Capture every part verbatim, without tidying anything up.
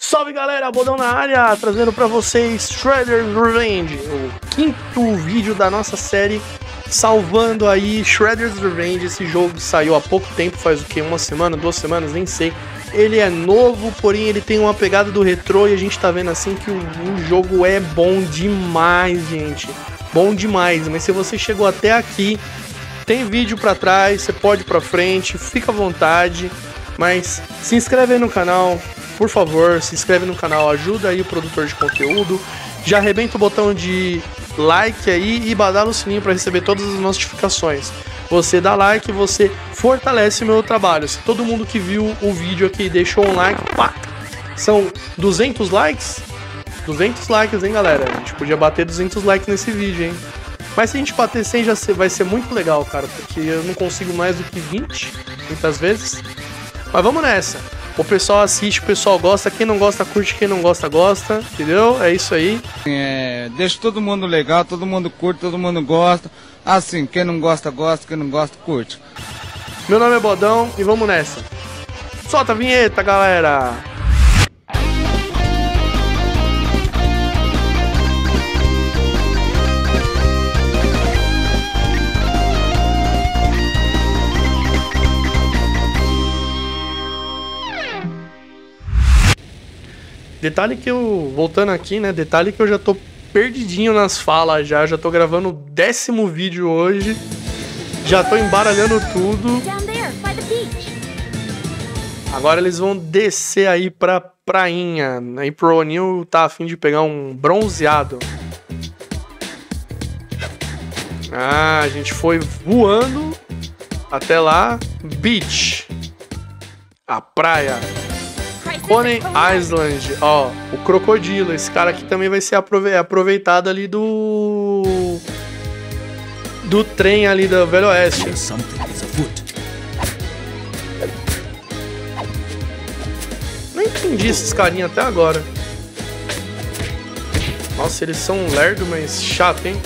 Salve galera, Bodão na área, trazendo pra vocês Shredder's Revenge, o quinto vídeo da nossa série, salvando aí Shredder's Revenge. Esse jogo saiu há pouco tempo, faz o que, uma semana, duas semanas, nem sei. Ele é novo, porém ele tem uma pegada do retrô e a gente tá vendo assim que o, o jogo é bom demais, gente. Bom demais, mas se você chegou até aqui, tem vídeo pra trás, você pode ir pra frente, fica à vontade, mas se inscreve aí no canal. Por favor, se inscreve no canal, ajuda aí o produtor de conteúdo. Já arrebenta o botão de like aí e badala o sininho para receber todas as notificações. Você dá like, você fortalece o meu trabalho. Se todo mundo que viu o vídeo aqui deixou um like, pá, são duzentos likes. duzentos likes, hein, galera? A gente podia bater duzentos likes nesse vídeo, hein? Mas se a gente bater cem já vai ser muito legal, cara, porque eu não consigo mais do que vinte, muitas vezes. Mas vamos nessa. O pessoal assiste, o pessoal gosta, quem não gosta curte, quem não gosta gosta, entendeu? É isso aí. É, deixa todo mundo legal, todo mundo curte, todo mundo gosta. Assim, quem não gosta, gosta, quem não gosta, curte. Meu nome é Bodão e vamos nessa. Solta a vinheta, galera! Detalhe que eu, voltando aqui, né, detalhe que eu já tô perdidinho nas falas já, já tô gravando o décimo vídeo hoje, já tô embaralhando tudo. Agora eles vão descer aí pra prainha, aí pro O'Neil tá a fim de pegar um bronzeado. Ah, a gente foi voando até lá, beach, a praia. Coney Island, ó, o crocodilo, esse cara aqui também vai ser aproveitado ali do do trem ali da Velho Oeste. Não entendi esses carinha até agora. Nossa, eles são lerdo, mas chato, hein?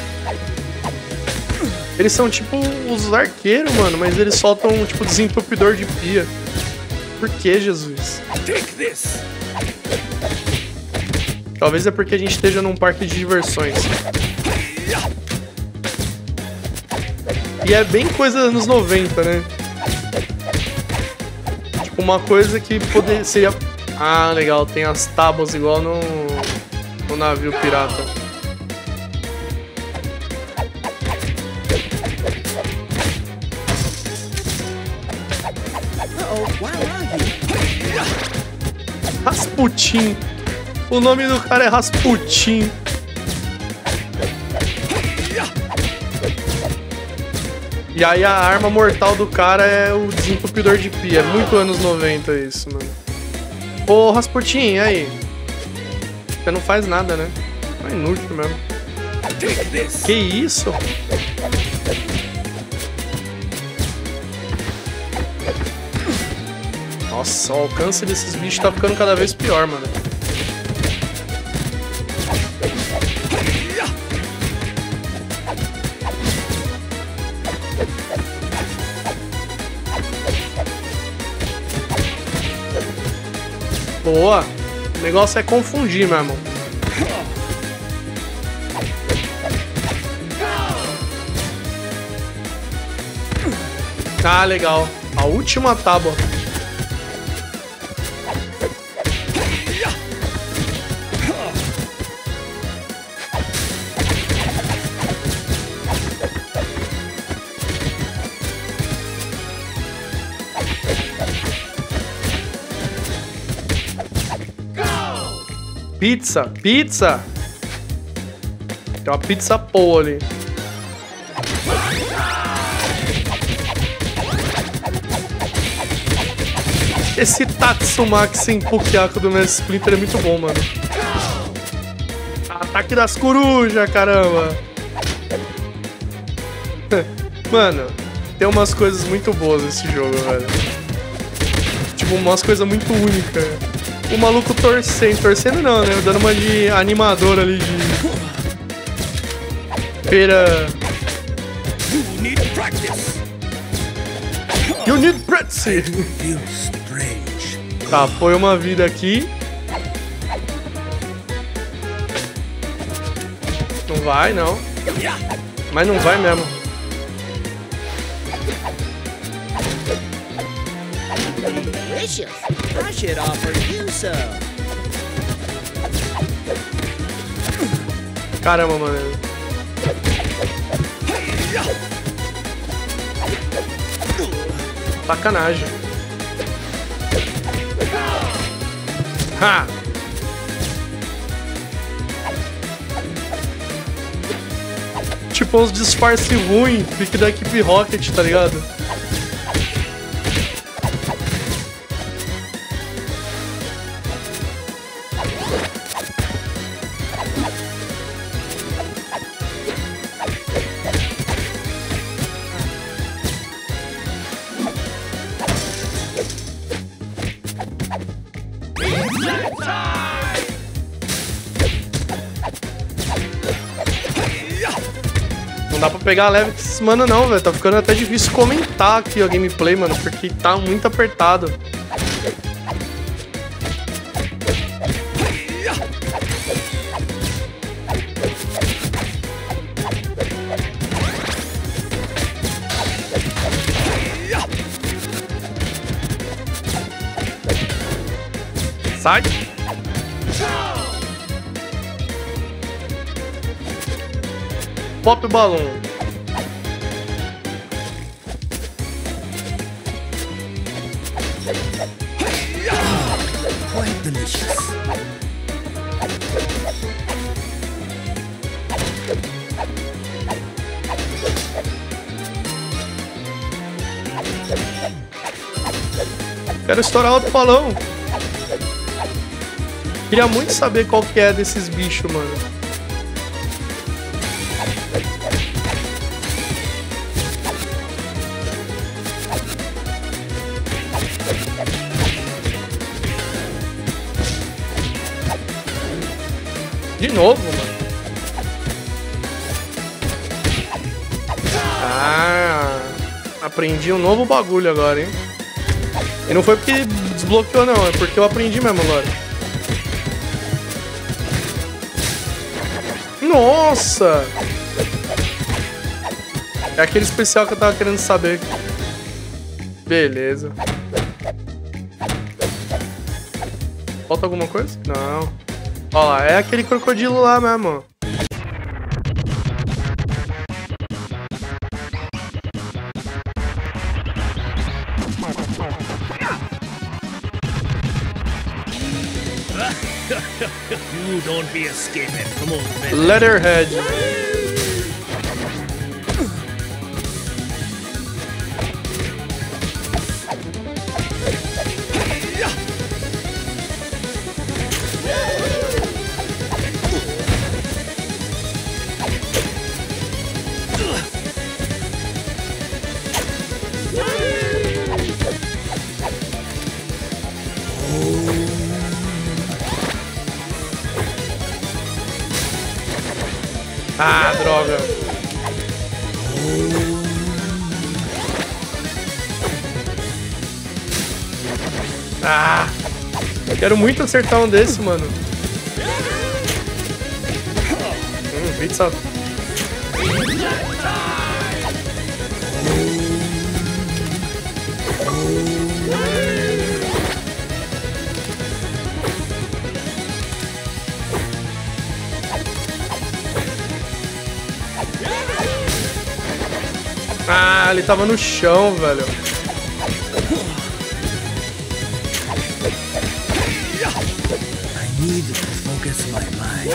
Eles são tipo os arqueiros, mano, mas eles soltam tipo desentupidor de pia. Por que, Jesus? Talvez é porque a gente esteja num parque de diversões. E é bem coisa dos anos noventa, né? Tipo, uma coisa que poderia ser... Ah, legal, tem as tábuas igual no, no navio pirata. Rasputin. O nome do cara é Rasputin. E aí a arma mortal do cara é o desentupidor de pia. É muito anos noventa isso, mano. Ô, Rasputin, e aí? Você não faz nada, né? É inútil mesmo. Que isso? Nossa, o alcance desses bichos tá ficando cada vez pior, mano. Boa! O negócio é confundir, meu irmão. Ah, legal. A última tábua. Pizza, pizza. Tem uma pizza boa ali. Esse Tatsumaki sem Pukiaku do Mestre Splinter é muito bom, mano. Ataque das corujas, caramba. Mano, tem umas coisas muito boas nesse jogo, velho. Tipo, umas coisas muito únicas. O maluco torcendo, torcendo não, né? Dando uma de animador ali de... Feira... You need practice. You need practice. Tá, foi uma vida aqui. Não vai, não. Mas não vai mesmo. Delicious. I should offer you some. Caramba, mano. Sacanagem. Ha! Tipo uns disfarce ruim, pique da equipe Rocket, tá ligado? Não dá pra pegar leve com esses mano não, velho. Tá ficando até difícil comentar aqui a gameplay, mano, porque tá muito apertado. Sai! Pop o balão. Quite delicious. Quero estourar outro balão. Queria muito saber qual que é desses bichos, mano. De novo, mano. Ah, aprendi um novo bagulho agora, hein? E não foi porque desbloqueou, não. É porque eu aprendi mesmo agora. Nossa! É aquele especial que eu tava querendo saber. Beleza. Falta alguma coisa? Não. Ó lá, é aquele crocodilo lá mesmo. You don't be escaping. Come on, man. Leatherhead. Ah, droga. Ah, quero muito acertar um desse, mano. Hum, pizza. Ah, ele tava no chão, velho. I need to focus my mind.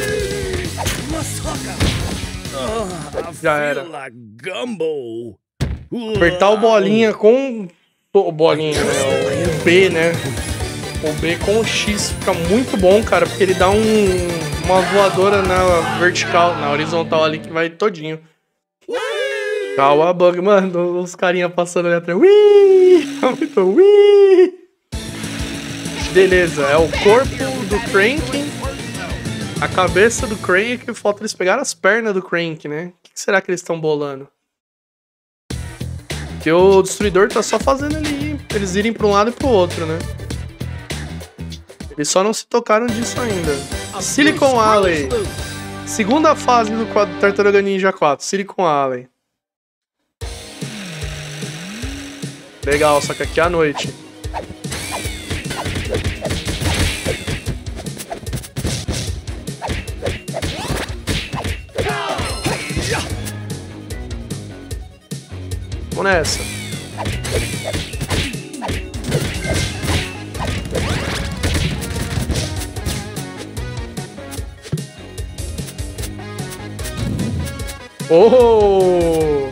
Oh, Já era. like gumbo. Apertar o bolinha com... O bolinha, né? O B, né? O B com o X fica muito bom, cara, porque ele dá um, uma voadora na vertical, na horizontal ali, que vai todinho. Cowabug, mano, os carinha passando ali atrás. Ui! Muito ui! Beleza, é o corpo do Crank, a cabeça do Crank, falta eles pegar as pernas do Crank, né? O que será que eles estão bolando? Porque o Destruidor tá só fazendo ali, eles irem pra um lado e pro outro, né? Eles só não se tocaram disso ainda. Silicon Alley. Segunda fase do quadro Tartaruga Ninja quatro, Silicon Alley. Legal, só que aqui é à noite. Vamos nessa. Oh!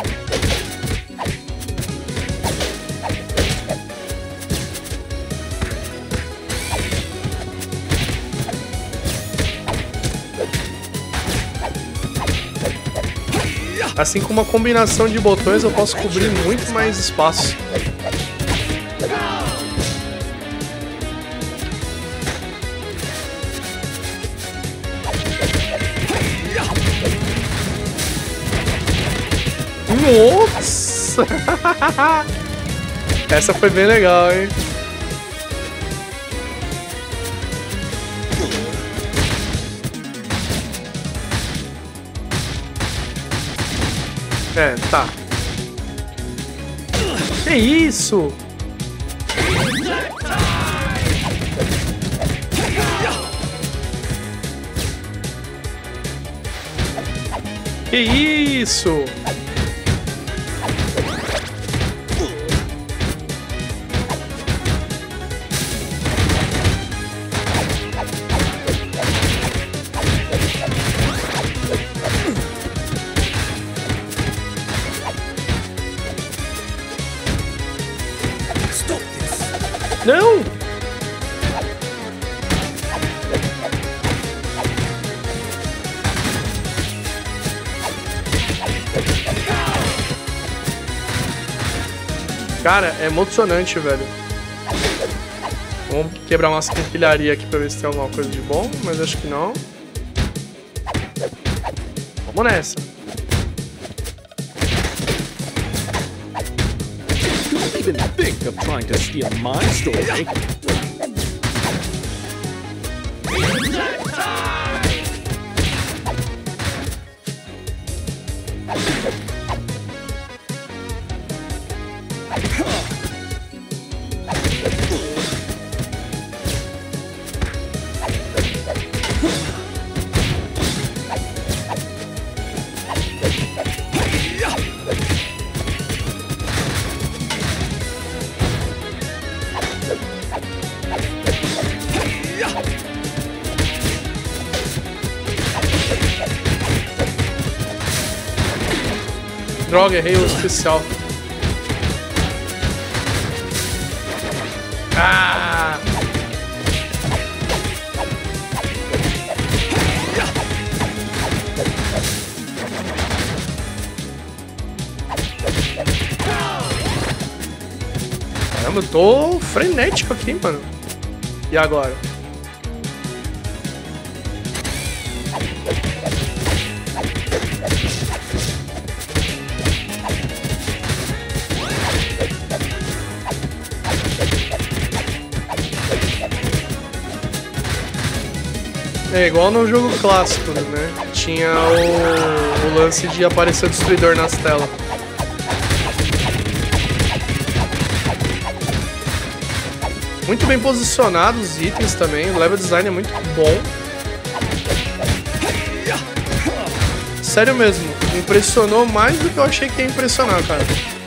Assim com uma combinação de botões eu posso cobrir muito mais espaço. Nossa! Essa foi bem legal, hein? É, tá. Que isso? Que isso? Não! Cara, é emocionante, velho. Vamos quebrar uma esquintilharia aqui pra ver se tem alguma coisa de bom, mas acho que não. Vamos nessa. Even think of trying to steal my story. Droga, errei o especial. Ah! Caramba, eu tô frenético aqui, mano. E agora? É igual no jogo clássico, né? Tinha o, o lance de aparecer o destruidor nas telas. Muito bem posicionados os itens também, o level design é muito bom. Sério mesmo, impressionou mais do que eu achei que ia impressionar, cara.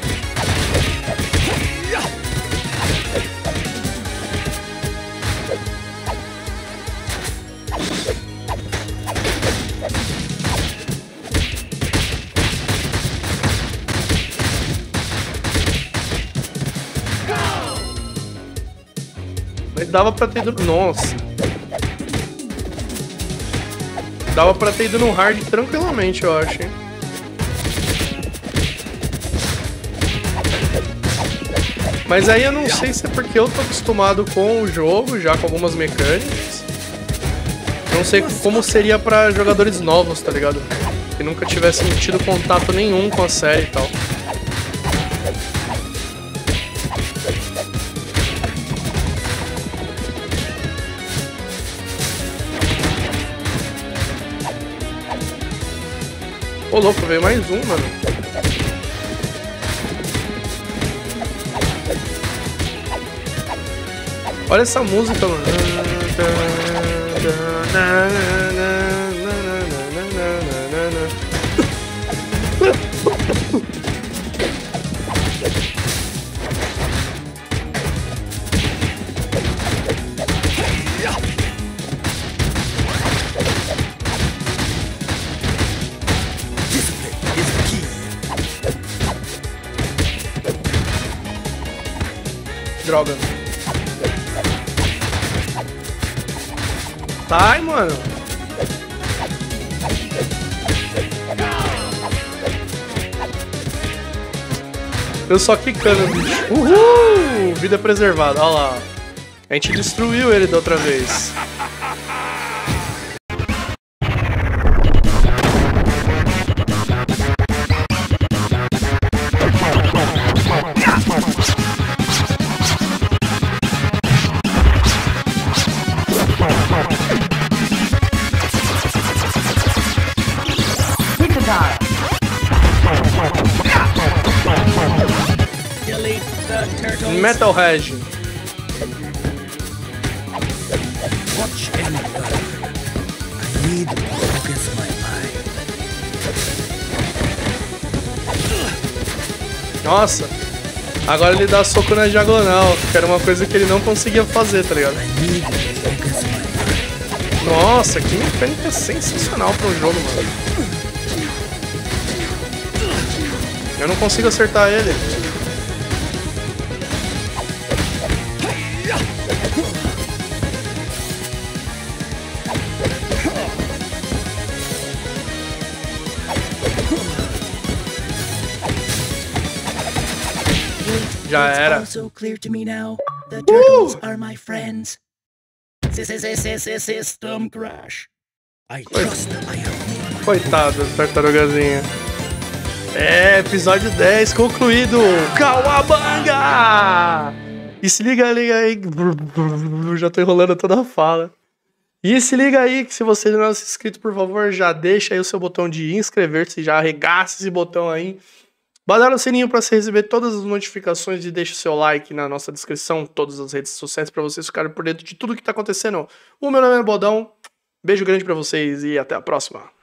Dava pra ter ido... Nossa. Dava pra ter ido no hard tranquilamente, eu acho, hein? Mas aí eu não sei se é porque eu tô acostumado com o jogo, já com algumas mecânicas. Não sei como seria pra jogadores novos, tá ligado? Que nunca tivessem tido contato nenhum com a série e tal. Ô, louco, veio mais um, mano. Olha essa música, mano. Droga. Sai, mano. Eu só quicando, bicho. Uhul! Vida preservada, olha lá. A gente destruiu ele da outra vez. Metal Reg. Watch and learn. I need to focus my mind. Nossa. Agora ele dá soco na diagonal, que era uma coisa que ele não conseguia fazer, tá ligado? I need to focus my mind. Nossa, que mecânica sensacional para um jogo, mano. Eu não consigo acertar ele. Já era. It's all so clear to me now. The turtles are my friends. System crash. I trust I have made. Coitado da tartarugazinha. É, episódio dez concluído. Cauabanga! E se liga, liga aí. Já tô enrolando toda a fala. E se liga aí que se você não é inscrito, por favor, já deixa aí o seu botão de inscrever-se, já arregaça esse botão aí. Badala o sininho para você receber todas as notificações e deixa o seu like na nossa descrição, todas as redes sociais para vocês ficarem por dentro de tudo que tá acontecendo. O meu nome é Bodão, beijo grande para vocês e até a próxima.